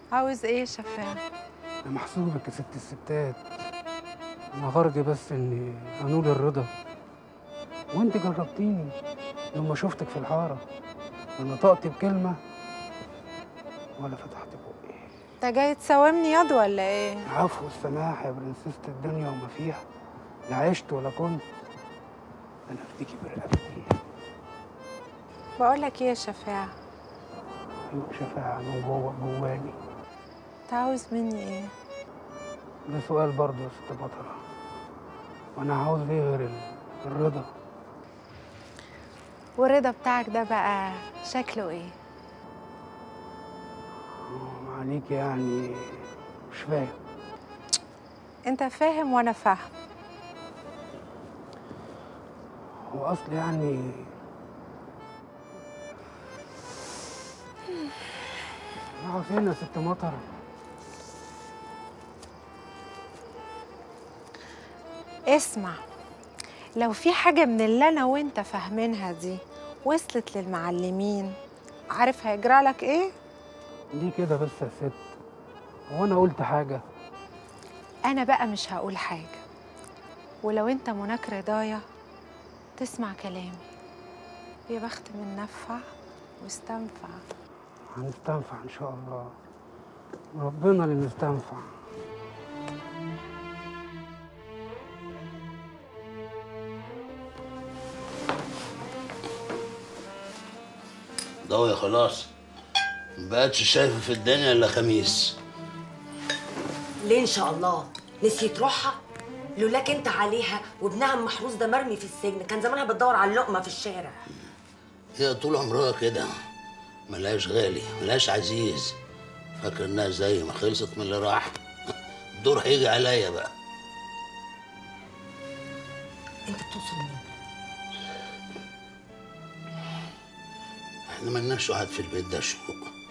عاوز ايه يا شفاعة؟ انا محسوبك يا ست الستات. انا غرضي بس اني انول الرضا، وانت جربتيني لما شفتك في الحاره. لا نطقت بكلمه ولا فتحت بقي. انت جاي تساومني ياض ولا ايه؟ العفو والسماح يا برنسيسة الدنيا وما فيها. لا عشت ولا كنت، انا افديكي برقبتي. بقولك ايه يا شفاعة؟ ايوه شفاعة من جوه جواني. انت عاوز مني ايه؟ ده سؤال برضه يا ست بطلة. وانا عاوز ايه غير الرضا؟ والرضا بتاعك ده بقى شكله ايه؟ معليك يعني، مش فاهم. انت فاهم وانا فاهم. هو اصل يعني رايحة فين يا ست مطر؟ اسمع، لو في حاجة من اللي انا وانت فاهمينها دي وصلت للمعلمين، عارف هيجرالك ايه؟ ليه كده بس يا ست؟ هو انا قلت حاجة؟ انا بقى مش هقول حاجة، ولو انت مناك رضايا تسمع كلامي. يا بخت من نفع واستنفع. هنستنفع ان شاء الله، ربنا اللي نستنفع. ضوي خلاص، مبقتش شايفه في الدنيا الا خميس. ليه ان شاء الله؟ نسيت روحها؟ لولاك انت عليها وابنها المحروس ده مرمي في السجن كان زمانها بتدور على اللقمه في الشارع. هي طول عمرها كده، ملهاش غالي ملهاش عزيز. فاكر انها زي ما خلصت من اللي راح الدور هيجي عليا بقى. انت بتوصل مين؟ احنا ملناش واحد في البيت ده شو.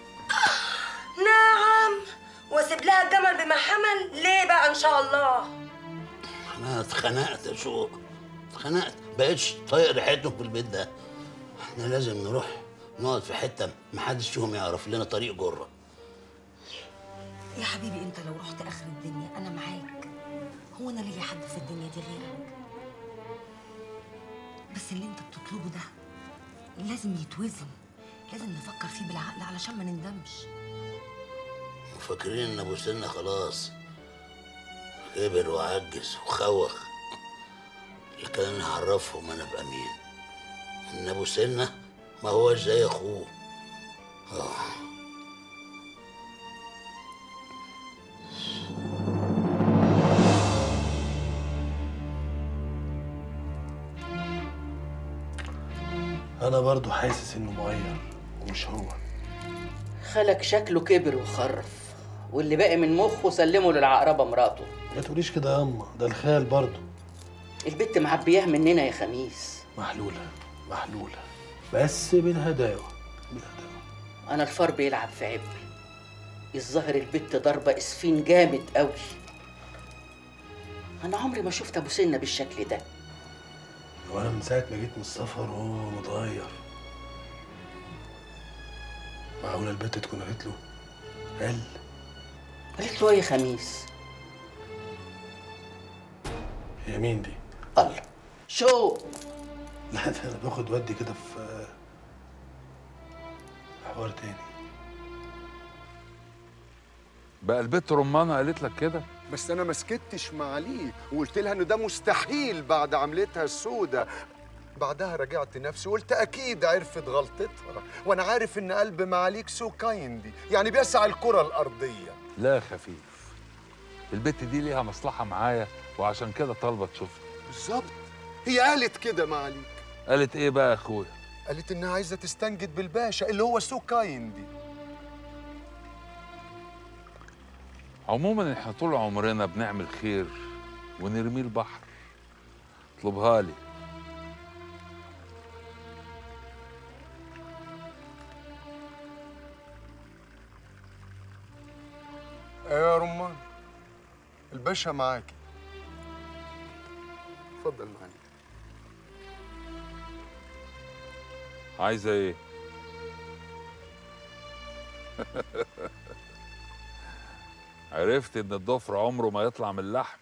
نعم، واسيب لها الجمل بما حمل ليه بقى ان شاء الله؟ انا اتخنقت يا شو، اتخنقت بقيتش طايق ريحتهم في البيت ده. احنا لازم نروح نقعد في حته محدش فيهم يعرف لنا طريق جره. يا حبيبي انت لو رحت اخر الدنيا انا معاك. هو انا ليا حد في الدنيا دي غيرك؟ بس اللي انت بتطلبه ده لازم يتوزن، لازم نفكر فيه بالعقل علشان ما نندمش. فاكرين ان ابو سنه خلاص كبر وعجز وخوخ، لكن انا هعرفهم انا بقى مين. ان ابو سنه ما هوش زي اخوه. انا برضو حاسس انه مغير ومش هو. خالك شكله كبر وخرف، واللي باقي من مخه سلمه للعقربه مراته. ما تقوليش كده يا اما، ده الخال برضو. البت معبياه مننا يا خميس. محلوله محلوله، بس بالهداوه بالهداوه. انا الفار بيلعب في عبي. الظاهر البت ضربه اسفين جامد قوي. انا عمري ما شفت ابو سنه بالشكل ده. وانا من ساعه ما جيت من السفر وهو متغير. معقوله البت تكون قالت له؟ قالت له ايه يا خميس؟ هي مين دي؟ الله، شو؟ لا ده انا باخد ودي كده في حوار تاني. بقى البت رمانة قالت لك كده؟ بس انا ما سكتش معاليك وقلت لها ان ده مستحيل بعد عملتها السودة. بعدها رجعت نفسي وقلت اكيد عرفت غلطتها، وانا عارف ان قلب معاليك سو كايندي، يعني بيسع الكرة الارضية. لا خفيف، البت دي ليها مصلحة معايا وعشان كده طالبة تشوفني. بالظبط، هي قالت كده معاليك. قالت ايه بقى يا اخويا؟ قالت انها عايزة تستنجد بالباشا اللي هو سو كايندي. عموما احنا طول عمرنا بنعمل خير ونرميه البحر. اطلبها لي. يا رمان، الباشا معاكي. اتفضل معايا. عايزة ايه؟ عرفت ان الضفر عمره ما يطلع من اللحم.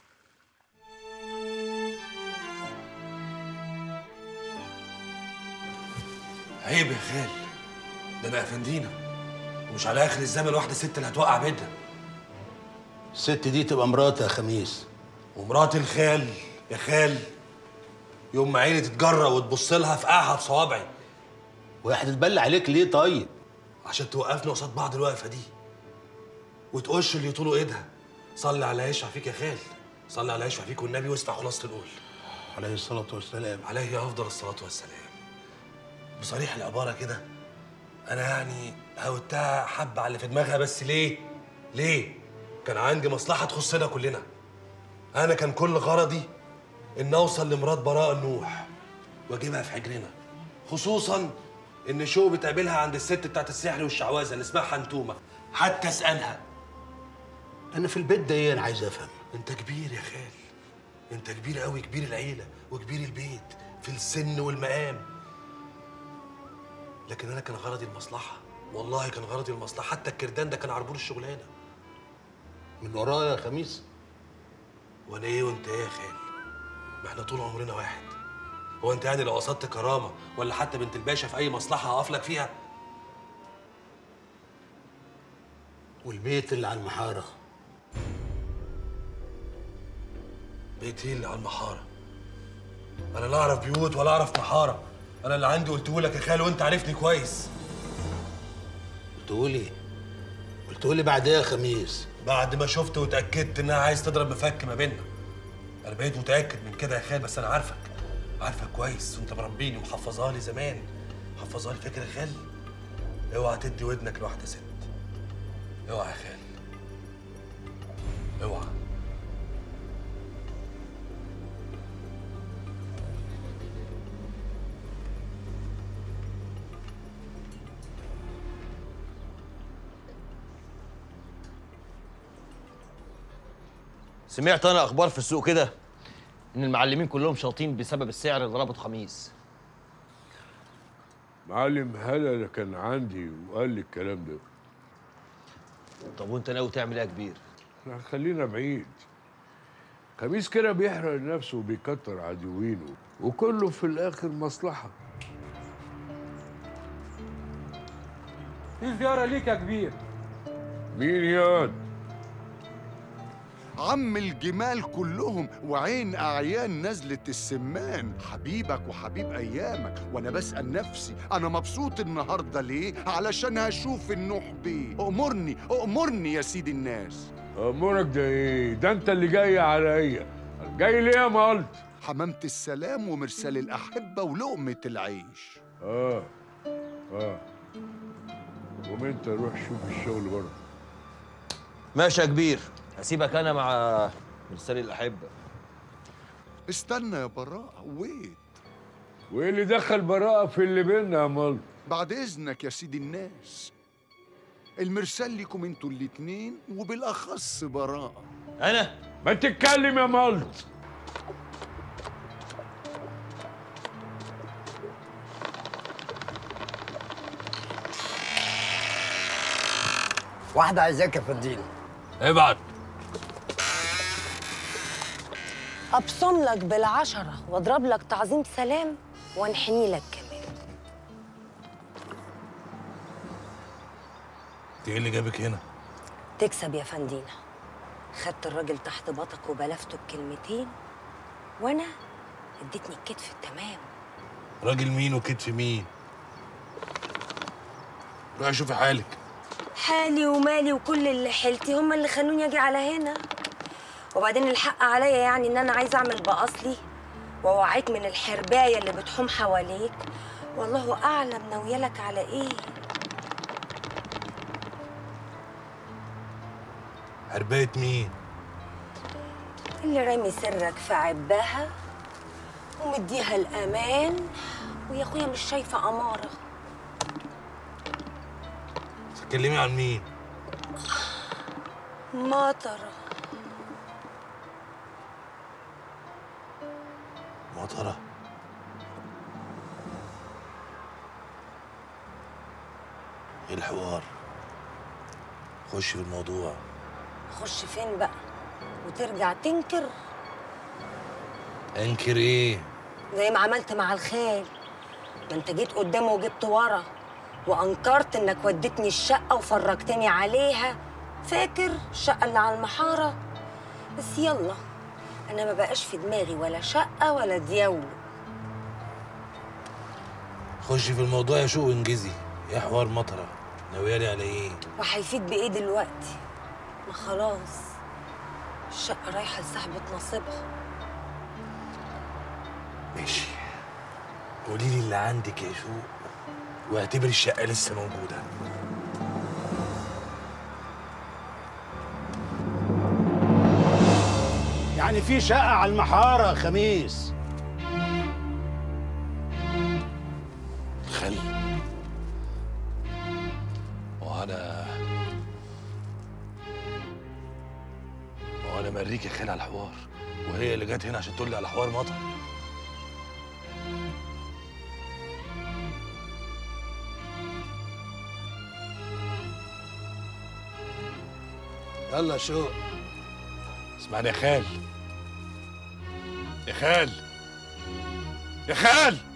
عيب يا خال، ده انا افندينا، ومش على اخر الزمن واحده ست اللي هتوقع بيتنا. الست دي تبقى مراتي يا خميس. ومرات الخال يا خال يوم ما عيني تتجرى وتبص لها فقعها بصوابعي. وهي هتتبلى عليك ليه طيب؟ عشان توقفنا قصاد بعض الوقفه دي وتقش اللي يطولوا ايدها. صلي على يشفع فيك يا خال، صلي على يشفع فيك والنبي واسمع خلاصه القول. عليه الصلاة والسلام. عليه افضل الصلاه والسلام. بصريح العباره كده انا يعني هوتها حبه على اللي في دماغها، بس ليه؟ ليه؟ كان عندي مصلحه تخصنا كلنا. انا كان كل غرضي ان اوصل لمرات براء النوح واجيبها في حجرنا، خصوصا ان شو بتقابلها عند الست بتاعت السحر والشعوذه اللي اسمها حنتومه، حتى اسالها. أنا في البيت ده إيه؟ أنا عايز أفهم. انت كبير يا خال، انت كبير قوي، كبير العيله وكبير البيت في السن والمقام، لكن انا كان غرضي المصلحه، والله كان غرضي المصلحه. حتى الكردان ده كان عربون الشغلانه. من ورايا يا خميس؟ وانا ايه وانت ايه يا خال؟ ما احنا طول عمرنا واحد. هو انت يعني لو قصدت كرامه ولا حتى بنت الباشا في اي مصلحه هقف لك فيها؟ والبيت اللي على المحارة؟ بيت ايه اللي على المحاره؟ انا لا اعرف بيوت ولا اعرف محاره. انا اللي عندي قلته لك يا خال وانت عارفني كويس. قلتوا لي بعد ايه يا خميس؟ بعد ما شفت واتاكدت انها عايز تضرب مفك ما بيننا. انا بقيت متاكد من كده يا خال، بس انا عارفك كويس وانت مربيني ومحفظها لي زمان. محفظها لي، فاكر يا خال؟ اوعى تدي ودنك لواحده ست، اوعى يا خال، اوعى. سمعت انا اخبار في السوق كده ان المعلمين كلهم شاطين بسبب السعر اللي ضربته خميس. معلم هلا اللي كان عندي وقال لي الكلام ده. طب وانت ناوي تعمل ايه يا كبير؟ خلينا بعيد. خميس كده بيحرق نفسه وبيكتر عدوينه وكله في الاخر مصلحه. في زياره ليك يا كبير. مين ياد؟ عم الجمال كلهم وعين أعيان نزلة السمان، حبيبك وحبيب أيامك. وأنا بسأل نفسي أنا مبسوط النهاردة ليه؟ علشان هشوف النوح بيه. أؤمرني يا سيدي الناس. أمورك ده إيه؟ ده أنت اللي جاي عليا. جاي ليه يا مالت؟ حمامة السلام ومرسال الأحبة ولقمة العيش. قوم أنت روح شوف الشغل بره. ماشي يا كبير، هسيبك انا مع مرسال الاحبه. استنى يا براءة، ويت. وايه اللي دخل براءة في اللي بينا يا مال؟ بعد اذنك يا سيدي الناس، المرسال ليكم انتوا الاتنين وبالاخص براءة. انا؟ ما تتكلم يا مالت. واحدة عايزاك يا فندينا. ابعت. ابصم لك بالعشرة واضرب لك تعظيم سلام وانحني لك كمان. انت ايه اللي جابك هنا؟ تكسب يا فندينا. خدت الراجل تحت باطك وبلفته بكلمتين، وانا اديتني الكتف التمام. راجل مين وكتف مين؟ روحي شوفي حالك. حالي ومالي وكل اللي حيلتي هم اللي خلوني اجي على هنا. وبعدين الحق عليا يعني ان انا عايزه اعمل باصلي واوعيك من الحربايه اللي بتحوم حواليك، والله اعلم ناويالك على ايه. حربايه مين؟ اللي رامي سرك في عبها ومديها الامان، ويا اخويا مش شايفه اماره. تتكلمي عن مين؟ مطره. مطره؟ ايه الحوار؟ خش في الموضوع. اخش فين بقى وترجع تنكر؟ انكر ايه؟ زي ما عملت مع الخال. ما انت جيت قدامه وجبت ورا وانكرت انك وديتني الشقه وفرجتني عليها. فاكر الشقه اللي على المحاره؟ بس يلا، انا ما بقاش في دماغي ولا شقه ولا دياولو. خشي في الموضوع يا شوق وانجزي. ايه حوار مطره؟ ناويالي على ايه؟ وهيفيد بايه دلوقتي؟ ما خلاص الشقه رايحه لصاحبه نصيبها. ماشي، قولي لي اللي عندك يا شوق واعتبري الشقه لسه موجوده. يعني في شقة على المحارة يا خميس؟ خل وانا مريك يا خال على الحوار، وهي اللي جت هنا عشان تقول لي على حوار مطر. يلا يا شوق. اسمعني يا خال، يا خال، يا خال.